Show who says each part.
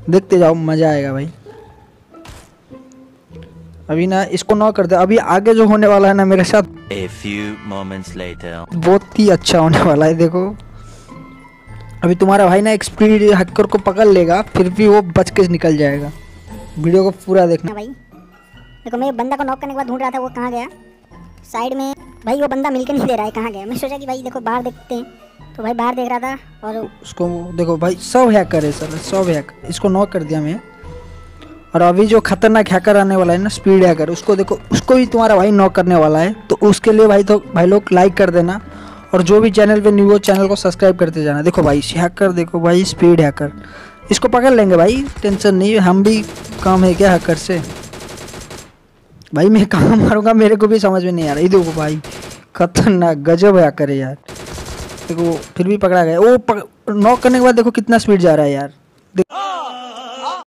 Speaker 1: देखते जाओ, मज़ा आएगा भाई। अभी ना इसको नॉक कर दे। अभी आगे जो होने वाला है ना मेरे साथ,
Speaker 2: A few moments later.
Speaker 1: बहुत ही अच्छा होने वाला है। देखो अभी तुम्हारा भाई ना एक स्पीड हैकर को पकड़ लेगा, फिर भी वो बच के निकल जाएगा। वीडियो को पूरा देखना
Speaker 3: भाई। देखो मैं बंदा को नॉक करने के बाद ढूंढ रहा था, वो कहाँ गया साइड में। भाई वो बंदा मिलकर नहीं दे रहा है, कहाँ गया। मैं सोचा कि भाई देखो बाहर देखते हैं, तो भाई बाहर देख रहा था और
Speaker 1: उसको। देखो भाई सब हैकर है सर, सब हैकर। इसको नॉक कर दिया मैं। और अभी जो खतरनाक हैकर आने वाला है ना, स्पीड हैकर, उसको देखो, उसको भी तुम्हारा भाई नॉक करने वाला है। तो उसके लिए भाई तो भाई लोग लाइक कर देना, और जो भी चैनल पे न्यू हो चैनल को सब्सक्राइब करते जाना। देखो भाई हैकर, देखो भाई स्पीड हैकर, इसको पकड़ लेंगे भाई, टेंशन नहीं। हम भी काम है क्या हैकर से भाई। मैं कहाँ मारूंगा मेरे को भी समझ में नहीं आ रहा। ये देखो भाई खतरनाक गजब हैकर है यार। देखो फिर भी पकड़ा गया। वो नॉक करने के बाद देखो कितना स्पीड जा रहा है यार।